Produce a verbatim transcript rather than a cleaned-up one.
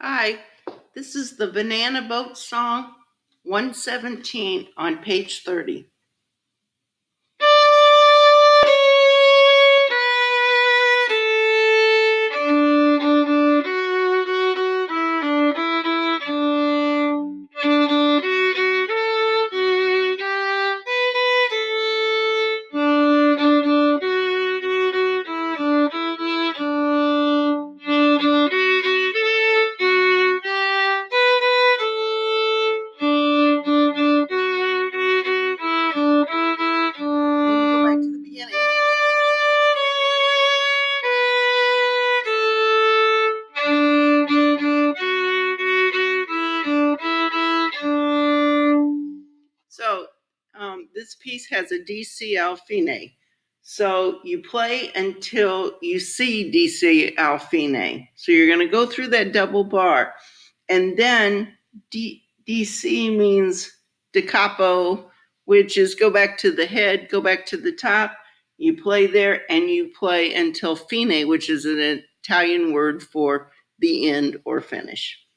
Hi, this is the Banana Boat song one seventeen on page thirty. So um, this piece has a D C al fine. So you play until you see D C al fine. So you're going to go through that double bar. And then D, DC means da capo, which is go back to the head, go back to the top. You play there and you play until fine, which is an Italian word for the end or finish.